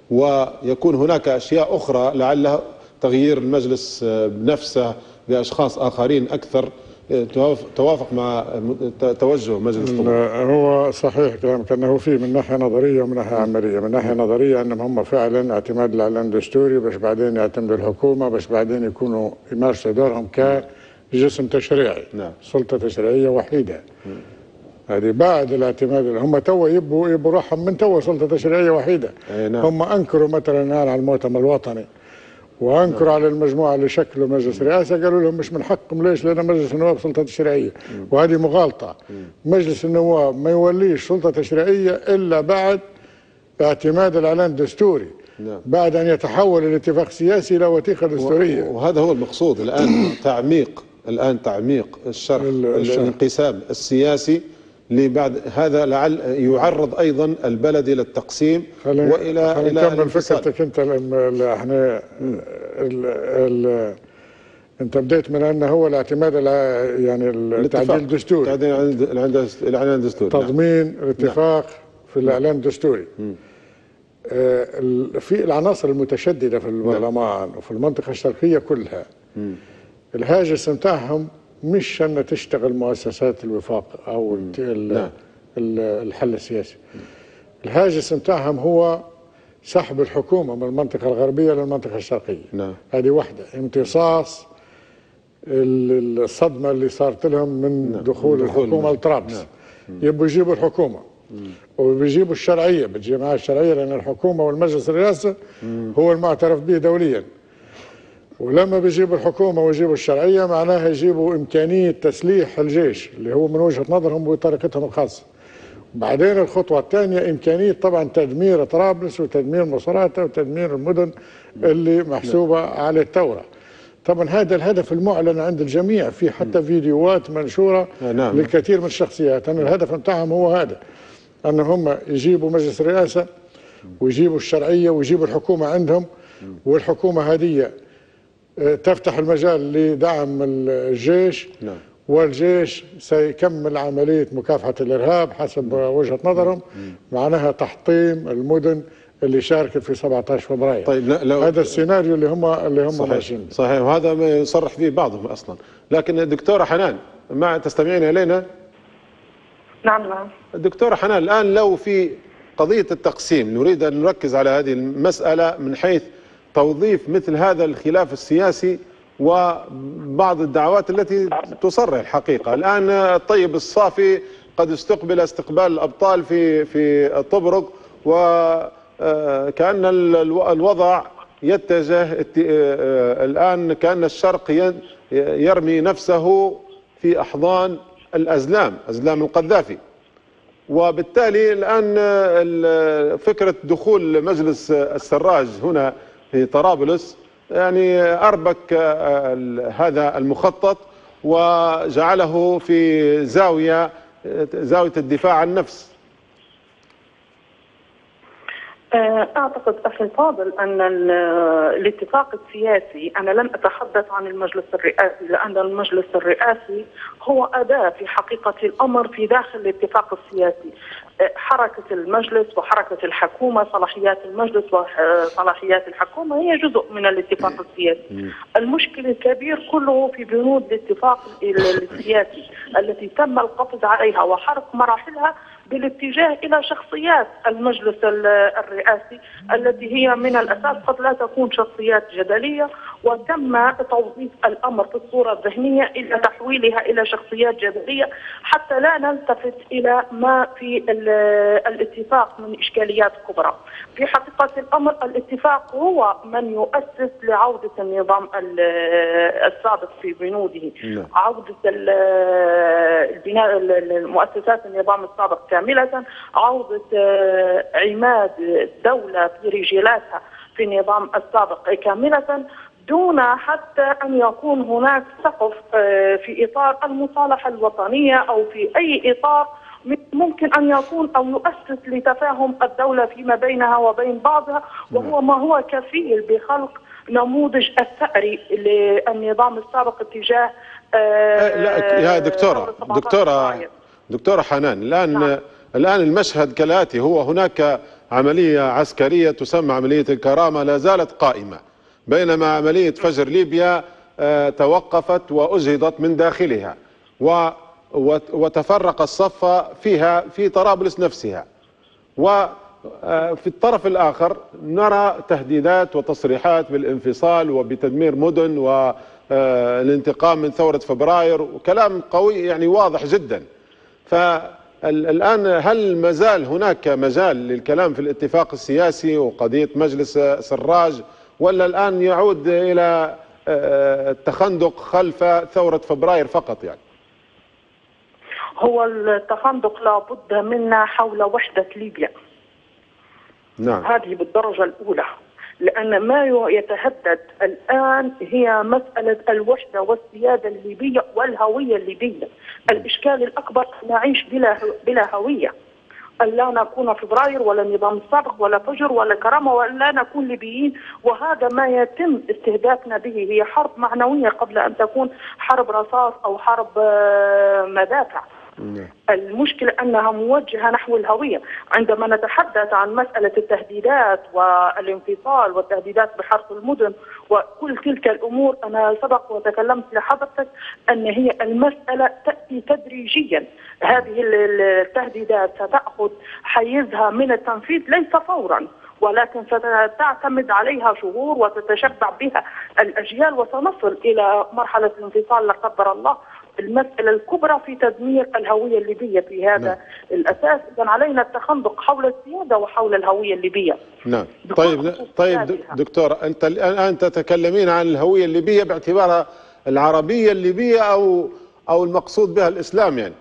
ويكون هناك أشياء أخرى لعلها تغيير المجلس بنفسه بأشخاص آخرين أكثر توافق مع توجه مجلس طبرق؟ هو صحيح كلامك أنه في من ناحية نظرية ومن ناحية عملية. من ناحية نظرية أنهم هم فعلا اعتماد الإعلان الدستوري باش بعدين يعتمدوا الحكومة، باش بعدين يكونوا يمارسوا دورهم كجسم تشريعي. نعم. سلطة تشريعية وحيدة. نعم. هذه بعد الاعتماد، هم توا يبوا يبوا روحهم من توا سلطة تشريعية وحيدة. نعم. هم أنكروا مثلا على المؤتمر الوطني وانكروا على المجموعه اللي شكلوا مجلس رئاسه، قالوا لهم مش من حقكم، ليش؟ لان مجلس النواب سلطه تشريعيه، وهذه مغالطه. مجلس النواب ما يوليش سلطه تشريعيه الا بعد اعتماد الاعلان الدستوري، نعم. بعد ان يتحول الاتفاق السياسي الى وثيقه دستوريه. وهذا هو المقصود الان تعميق الان تعميق الشرح الانقسام السياسي لبعد هذا، لعل يعرض ايضا البلد الى التقسيم والى الى نكمل فكرتك انت. احنا ال ال انت بديت من انه هو الاعتماد على يعني التعديل الدستوري، الاعلان الدستوري، تضمين نعم. الاتفاق نعم. في الاعلان الدستوري. آه في العناصر المتشدده في البرلمان نعم. وفي المنطقه الشرقيه كلها م. الهاجس نتاعهم مش أن تشتغل مؤسسات الوفاق أو نعم. الحل السياسي. الهاجس نتاعهم هو سحب الحكومة من المنطقة الغربية للمنطقة الشرقية. نعم. هذه واحدة، امتصاص الصدمة اللي صارت لهم من نعم. دخول, دخول الحكومة لطرابلس. نعم. يبوا يجيبوا الحكومة وبيجيبوا الشرعية، بتجي معها الشرعية لأن الحكومة والمجلس الرئاسة هو المعترف به دوليا. ولما بيجيبوا الحكومة ويجيبوا الشرعية معناها يجيبوا إمكانية تسليح الجيش اللي هو من وجهة نظرهم بطريقتهم الخاصة. بعدين الخطوة الثانية إمكانية طبعا تدمير طرابلس وتدمير مصراتة وتدمير المدن اللي محسوبة على الثورة. طبعا هذا الهدف المعلن عند الجميع، في حتى فيديوهات منشورة نعم. للكثير من الشخصيات أن الهدف متاعهم هو هذا، أن هم يجيبوا مجلس الرئاسة ويجيبوا الشرعية ويجيبوا الحكومة عندهم، والحكومة هذه تفتح المجال لدعم الجيش نعم. والجيش سيكمل عملية مكافحة الإرهاب حسب وجهة نظرهم، معناها تحطيم المدن اللي شاركت في سبعة عشر فبراير. طيب لو هذا السيناريو اللي هم اللي هم ماشيين. صحيح، وهذا ما يصرح فيه بعضهم أصلا. لكن الدكتورة حنان، ما تستمعين إلينا؟ نعم نعم. الدكتورة حنان، الآن لو في قضية التقسيم نريد أن نركز على هذه المسألة من حيث توظيف مثل هذا الخلاف السياسي وبعض الدعوات التي تصرح الحقيقة. الآن الطيب الصافي قد استقبل استقبال الأبطال في في طبرق، وكأن الوضع يتجه الآن، كأن الشرق يرمي نفسه في أحضان الأزلام، أزلام القذافي. وبالتالي الآن فكرة دخول مجلس السراج هنا في طرابلس يعني أربك هذا المخطط وجعله في زاوية زاوية الدفاع عن النفس. أعتقد أخي الفاضل أن الاتفاق السياسي، أنا لم أتحدث عن المجلس الرئاسي لأن المجلس الرئاسي هو أداة في حقيقة الأمر في داخل الاتفاق السياسي. حركة المجلس وحركة الحكومة، صلاحيات المجلس وصلاحيات الحكومة هي جزء من الاتفاق السياسي. المشكل الكبير كله في بنود الاتفاق السياسي التي تم القفز عليها وحرق مراحلها بالاتجاه إلى شخصيات المجلس الرئاسي التي هي من الأساس قد لا تكون شخصيات جدلية، وتم توظيف الأمر في الصورة الذهنية إلى تحويلها إلى شخصيات جدلية حتى لا نلتفت إلى ما في الاتفاق من إشكاليات كبرى. في حقيقة الأمر الاتفاق هو من يؤسس لعودة النظام السابق في بنوده، عودة البناء المؤسسات النظام السابق كاملة، عودة عماد الدولة في رجالاتها في النظام السابق كاملة، دون حتى أن يكون هناك سقف في إطار المصالحة الوطنية أو في أي إطار ممكن أن يكون أو يؤسس لتفاهم الدولة فيما بينها وبين بعضها، وهو ما هو كفيل بخلق نموذج الثأري للنظام السابق اتجاه آه لا يا دكتورة دكتورة دكتورة حنان، الآن نعم. الآن المشهد كالآتي: هو هناك عملية عسكرية تسمى عملية الكرامة لا زالت قائمة، بينما عملية فجر ليبيا آه توقفت وأجهضت من داخلها، و وتفرق الصف فيها في طرابلس نفسها. وفي الطرف الآخر نرى تهديدات وتصريحات بالانفصال وبتدمير مدن والانتقام من ثورة فبراير، وكلام قوي يعني واضح جدا. فالآن هل ما زال هناك مجال للكلام في الاتفاق السياسي وقضية مجلس سراج، ولا الآن يعود إلى التخندق خلف ثورة فبراير فقط؟ يعني هو التخندق لا بد منا حول وحدة ليبيا. نعم. هذه بالدرجة الأولى، لأن ما يتهدد الآن هي مسألة الوحدة والسيادة الليبية والهوية الليبية. الإشكال الأكبر أن نعيش بلا بلا هوية، أن لا نكون فبراير ولا النظام السابق ولا فجر ولا كرامة ولا نكون ليبيين، وهذا ما يتم استهدافنا به. هي حرب معنوية قبل أن تكون حرب رصاص أو حرب مدافع. المشكلة أنها موجهة نحو الهوية. عندما نتحدث عن مسألة التهديدات والانفصال والتهديدات بحرق المدن وكل تلك الأمور، أنا سبق وتكلمت لحضرتك أن هي المسألة تأتي تدريجيا. هذه التهديدات ستأخذ حيزها من التنفيذ ليس فورا، ولكن ستعتمد عليها شهور وتتشبع بها الأجيال، وسنصل إلى مرحلة الانفصال لا قدر الله. المسألة الكبرى في تدمير الهوية الليبية في هذا نعم. الأساس. إذن علينا التخندق حول السيادة وحول الهوية الليبية. نعم. طيب طيب دكتورة، أنت الآن تتكلمين عن الهوية الليبية باعتبارها العربية الليبية أو أو المقصود بها الإسلام يعني؟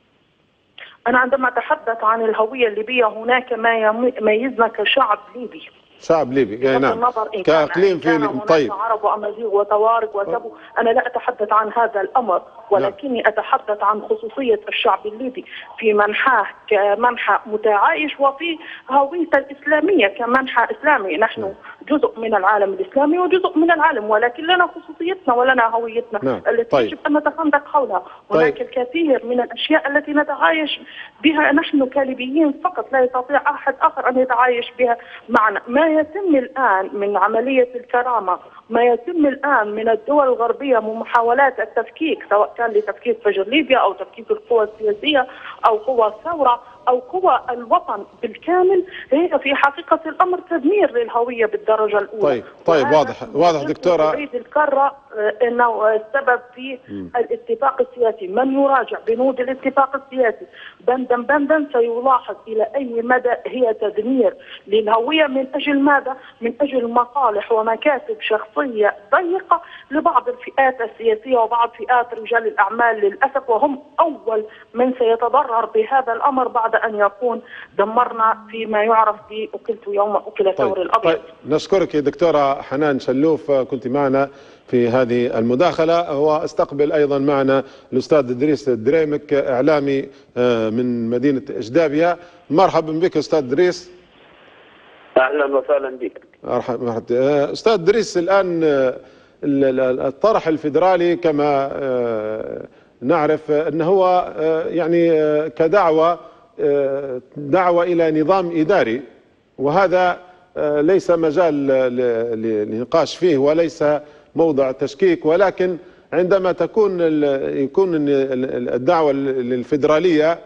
أنا عندما أتحدث عن الهوية الليبية هناك ما يميزنا كشعب ليبي. شعب ليبي يعني نعم، كاقليم في طيب عرب وامازيغ وتوارق وسبو. انا لا اتحدث عن هذا الامر، ولكني نعم. اتحدث عن خصوصيه الشعب الليبي في منحاه كمنحى متعايش وفي هويته الاسلاميه كمنحى اسلامي. نحن نعم. جزء من العالم الاسلامي وجزء من العالم، ولكن لنا خصوصيتنا ولنا هويتنا نعم. التي طيب. يجب ان نتخندق حولها. هناك طيب. الكثير من الاشياء التي نتعايش بها نحن كليبيين فقط، لا يستطيع احد اخر ان يتعايش بها معنا. ما يتم الآن من عملية الكرامة، ما يتم الآن من الدول الغربية من محاولات التفكيك، سواء كان لتفكيك فجر ليبيا أو تفكيك القوى السياسية أو قوى الثورة أو قوى الوطن بالكامل، هي في حقيقة الأمر تدمير للهوية بالدرجة الأولى. طيب طيب واضح واضح دكتورة. أريد الكرة أنه السبب في م. الاتفاق السياسي. من يراجع بنود الاتفاق السياسي بندا بندا سيلاحظ إلى أي مدى هي تدمير للهوية. من أجل ماذا؟ من أجل مصالح ومكاسب شخصية ضيقة لبعض الفئات السياسية وبعض فئات رجال الأعمال للأسف، وهم أول من سيتضرر بهذا الأمر بعد أن يكون دمرنا فيما يعرف بأكلت يوم أكل الثور طيب. الأبيض. طيب نشكرك دكتورة حنان شلوف، كنت معنا في هذه المداخلة. واستقبل أيضا معنا الأستاذ إدريس الدريمك، إعلامي من مدينة إجدابية. مرحبا بك أستاذ إدريس. أهلا وسهلا بك. مرحبا أستاذ إدريس. الآن الطرح الفيدرالي كما نعرف أنه هو يعني كدعوة دعوة إلى نظام إداري، وهذا ليس مجال للنقاش فيه وليس موضع تشكيك، ولكن عندما تكون يكون الدعوة الفيدرالية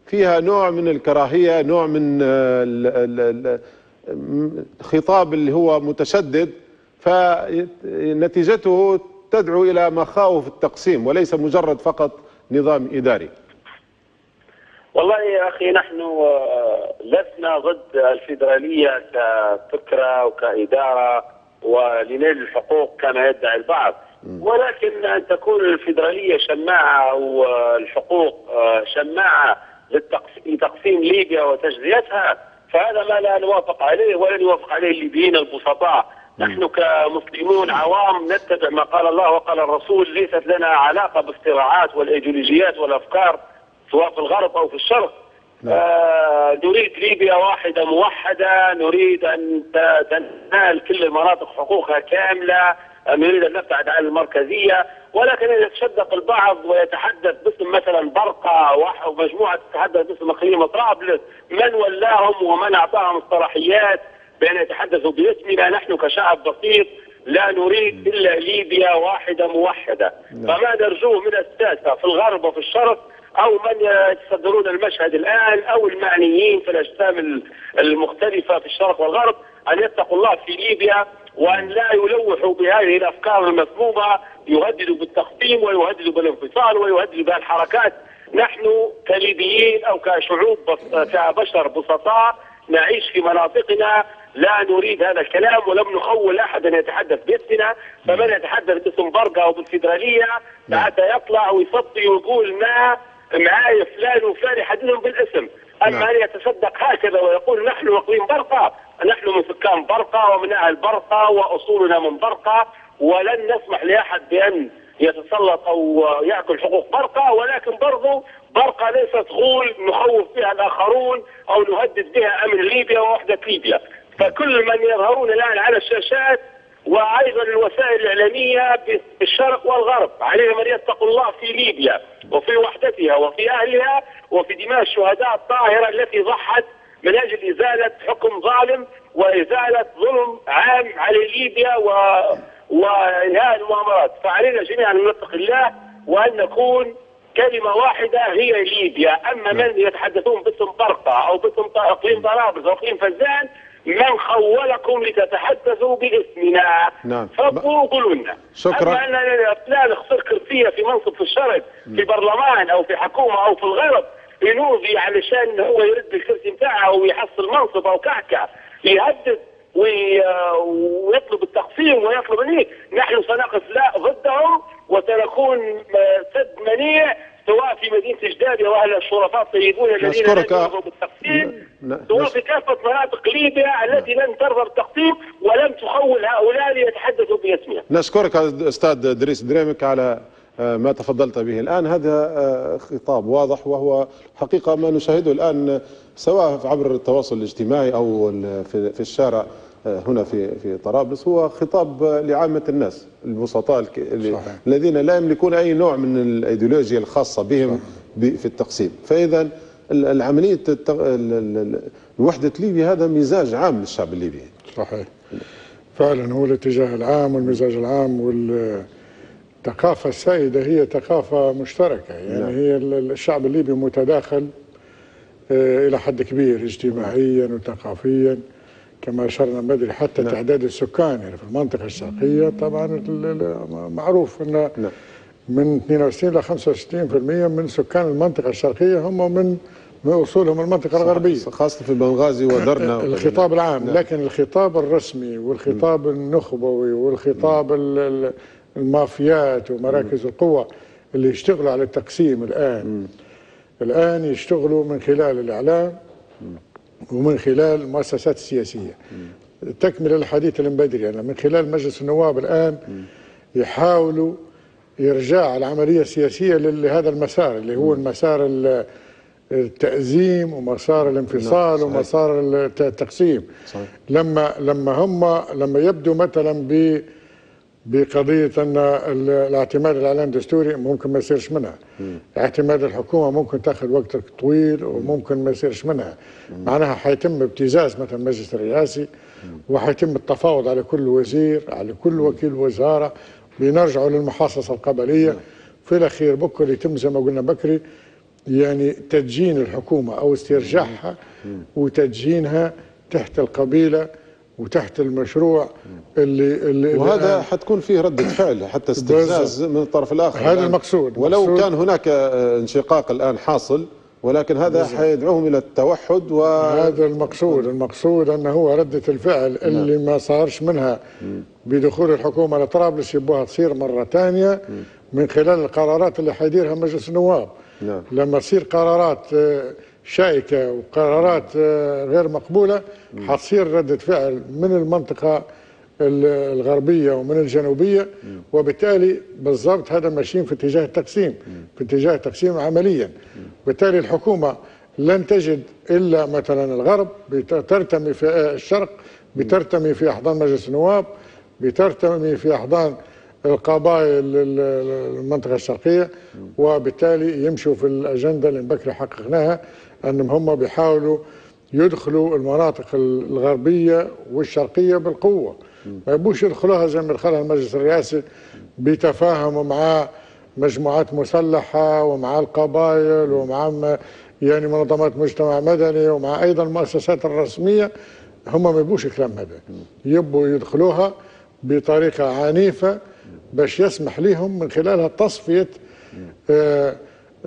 فيها نوع من الكراهية، نوع من الخطاب اللي هو متشدد، فنتيجته تدعو إلى مخاوف التقسيم وليس مجرد فقط نظام إداري. والله يا أخي نحن لسنا ضد الفيدرالية كفكرة وكإدارة ولنيل الحقوق كما يدعي البعض، ولكن أن تكون الفيدرالية شماعة والحقوق شماعة لتقسيم ليبيا وتجزيتها، فهذا ما لا نوافق عليه ولن يوافق عليه الليبيين البسطاء. نحن كمسلمون عوام نتبع ما قال الله وقال الرسول، ليست لنا علاقة بالافتراعات والإيديولوجيات والأفكار سواء في الغرب أو في الشرق. آه نريد ليبيا واحدة موحدة، نريد أن تنال كل المناطق حقوقها كاملة، نريد أن نبتعد عن المركزية. ولكن إذا تشدق البعض ويتحدث باسم مثلا برقة ومجموعة تتحدث باسم إقليم طرابلس، من ولاهم ومن أعطاهم الصلاحيات بأن يتحدثوا باسمنا؟ نحن كشعب بسيط لا نريد إلا ليبيا واحدة موحدة. فما نرجوه من الساسة في الغرب وفي الشرق أو من يتصدرون المشهد الآن أو المعنيين في الأجسام المختلفة في الشرق والغرب أن يتقوا الله في ليبيا، وأن لا يلوحوا بهذه الأفكار المسمومة، يهددوا بالتقسيم ويهددوا بالانفصال ويهددوا بالحركات. نحن كليبيين أو كشعوب كبشر بسطاء نعيش في مناطقنا، لا نريد هذا الكلام ولم نخول أحد أن يتحدث باسمنا. فمن يتحدث باسم برقة أو بالفيدرالية حتى يطلع ويصدي ويقول ما معايا فلان وفلان يحددهم بالاسم. أما أن يتصدق هكذا ويقول نحن إقليم برقة، نحن من سكان برقة ومن أهل برقة وأصولنا من برقة، ولن نسمح لأحد بأن يتسلط أو يأكل حقوق برقة. ولكن برضو برقة ليست غول نخوف بها الآخرون أو نهدد بها أمن ليبيا ووحدة ليبيا. فكل من يظهرون الآن على الشاشات وأيضا الوسائل الإعلامية بالشرق والغرب عليهم أن يتقوا الله في ليبيا وفي وحدتها وفي أهلها وفي دماء الشهداء الطاهرة التي ضحت من أجل إزالة حكم ظالم وإزالة ظلم عام على ليبيا و... وإنهاء المؤامرات. فعلينا جميعا أن نتقي الله وأن نكون كلمة واحدة هي ليبيا. أما من يتحدثون باسم برقة أو باسم إقليم طرابلس أو إقليم فزان، من خولكم لتتحدثوا باسمنا؟ نعم. فابقوا وقولوا لنا. شكرا. أما أن لا نخسر كرسية في منصب في الشرق في برلمان أو في حكومة أو في الغرب ينوضي علشان هو يرد الكرسي بتاعه أو يحصل منصب أو كعكة يهدد ويطلب التقسيم ويطلب منيه. نحن سنقف لا ضدهم وسنكون سد منيع سواء في مدينة جدادة وأهل الشرفاء الطيبون الذين لا يرضوا بالتقسيم، سواء في كافة مناطق ليبيا التي لن ترضى بالتقسيم ولم تخول هؤلاء ليتحدثوا باسمها. نشكرك أستاذ دريس دريمك على ما تفضلت به الآن. هذا خطاب واضح وهو حقيقة ما نشاهده الآن سواء عبر التواصل الاجتماعي أو في الشارع هنا في في طرابلس، هو خطاب لعامة الناس البسطاء الذين لا يملكون أي نوع من الأيديولوجيا الخاصة بهم في التقسيم. فإذا العملية وحدة ليبيا هذا مزاج عام للشعب الليبي. صحيح فعلا، هو الاتجاه العام والمزاج العام والثقافة السائدة هي ثقافة مشتركة. يعني نعم. هي الشعب الليبي متداخل إلى حد كبير اجتماعيا وثقافيا كما أشرنا بدري. حتى نعم. تعداد السكان يعني في المنطقة الشرقية طبعا معروف أن نعم. من اثنين وستين إلى خمسة وستين بالمئة من سكان المنطقة الشرقية هم من من أصولهم المنطقة الغربية، خاصة في بنغازي ودرنا. الخطاب العام نعم. لكن الخطاب الرسمي والخطاب النخبوي والخطاب المافيات ومراكز القوة اللي يشتغلوا على التقسيم الآن م. الآن يشتغلوا من خلال الإعلام ومن خلال المؤسسات السياسية. م. تكمل الحديث المبدري يعني من خلال مجلس النواب الآن م. يحاولوا يرجع العملية السياسية لهذا المسار اللي هو المسار التأزيم ومسار الانفصال نعم. ومسار التقسيم. صحيح. لما لما هم لما يبدو مثلا ب بقضية أن الاعتماد على الإعلان الدستوري ممكن ما يصيرش منها، مم. اعتماد الحكومة ممكن تاخذ وقت طويل وممكن ما يصيرش منها، مم. معناها حيتم ابتزاز مثلا المجلس الرئاسي وحيتم التفاوض على كل وزير على كل وكيل وزارة، بنرجعوا للمحاصصة القبلية. مم. في الأخير بكرة يتم زي ما قلنا بكري يعني تدجين الحكومة أو استرجاعها وتدجينها تحت القبيلة وتحت المشروع اللي, اللي وهذا حتكون فيه ردة فعل حتى استفزاز من الطرف الآخر. هذا المقصود. ولو مقصود كان هناك انشقاق الآن حاصل، ولكن هذا حيدعوهم إلى التوحد. و هذا المقصود. المقصود أنه هو ردة الفعل اللي ما صارش منها بدخول الحكومة لطرابلس يبوها تصير مرة ثانية من خلال القرارات اللي حيديرها مجلس النواب. نعم. لما تصير قرارات شائكة وقرارات غير مقبولة حتصير ردة فعل من المنطقة الغربية ومن الجنوبية، وبالتالي بالضبط هذا ماشيين في اتجاه التقسيم، في اتجاه التقسيم عمليا. بالتالي الحكومة لن تجد إلا مثلا الغرب بترتمي في الشرق، بترتمي في أحضان مجلس النواب، بترتمي في أحضان القبائل المنطقة الشرقية، وبالتالي يمشوا في الأجندة اللي بكري حققناها أنهم هم بيحاولوا يدخلوا المناطق الغربية والشرقية بالقوة. ما يبوش يدخلوها زي ما دخلها المجلس الرئاسي بتفاهم مع مجموعات مسلحة ومع القبائل ومع يعني منظمات مجتمع مدني ومع أيضا المؤسسات الرسمية. هم ما يبوش الكلام هذا، يبوا يدخلوها بطريقة عنيفة باش يسمح لهم من خلالها تصفية آه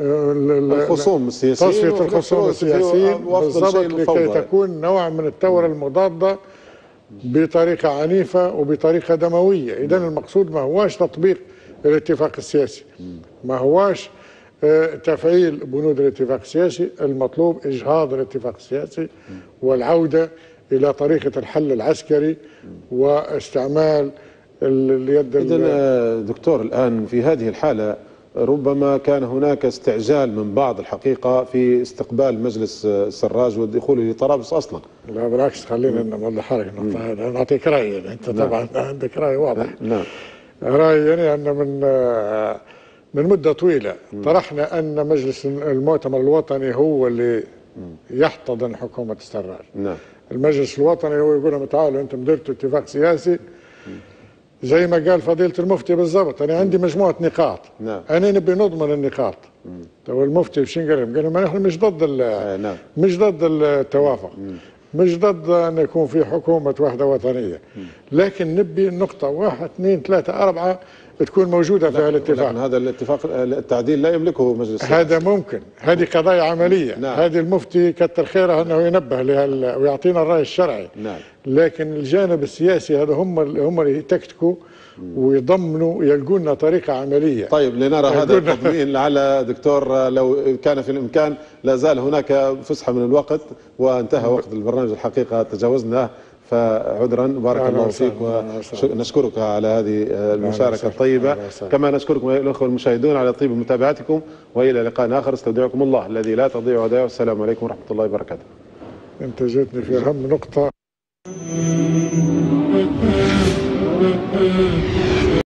الخصوم السياسيين، تصفية الخصوم السياسيين بالضبط، لكي تكون نوع من الثورة المضادة بطريقة عنيفة وبطريقة دموية. إذا المقصود ما هواش تطبيق الاتفاق السياسي، ما هواش تفعيل بنود الاتفاق السياسي، المطلوب إجهاض الاتفاق السياسي والعودة إلى طريقة الحل العسكري واستعمال اليد. إذن دكتور الآن في هذه الحالة ربما كان هناك استعجال من بعض الحقيقة في استقبال مجلس السراج ودخوله لطرابلس أصلا. لا بالعكس، خلينا نوضح لك النقطة هذه. أنا أعطيك رأيي، أنت طبعا عندك رأي واضح. نعم. رأيي يعني أن من من مدة طويلة طرحنا أن مجلس المؤتمر الوطني هو اللي يحتضن حكومة السراج. نعم. المجلس الوطني هو يقول لهم تعالوا أنتم درتوا اتفاق سياسي زي ما قال فضيلة المفتي بالضبط. أنا عندي مجموعة نقاط. نعم. أنا نبي نضمن النقاط. تو المفتي شنو قال لهم؟ قال لهم نحن مش ضد نعم. مش ضد التوافق، مم. مش ضد أن يكون في حكومة وحدة وطنية، مم. لكن نبي النقطة واحد اثنين ثلاثة أربعة تكون موجودة في الاتفاق. لكن هذا الاتفاق التعديل لا يملكه مجلس السياسي. هذا ممكن، هذه قضايا عملية. نعم. هذه المفتي كتر خيره أنه ينبه لها ويعطينا الرأي الشرعي. نعم. لكن الجانب السياسي هذا هم هم اللي يتكتكوا ويضمنوا يلقوا لنا طريقة عملية. طيب لنرى هذا التضمين. لعل دكتور لو كان في الإمكان لا زال هناك فسحة من الوقت وانتهى وقت البرنامج الحقيقة تجاوزناه، فعذرا. بارك الله فيك ونشكرك على هذه المشاركة الطيبة، كما نشكركم أيها الأخوة المشاهدون على طيب متابعتكم، وإلى لقاء آخر استودعكم الله الذي لا تضيع ودائعه. السلام عليكم ورحمة الله وبركاته. أنت جئتني في أهم نقطة.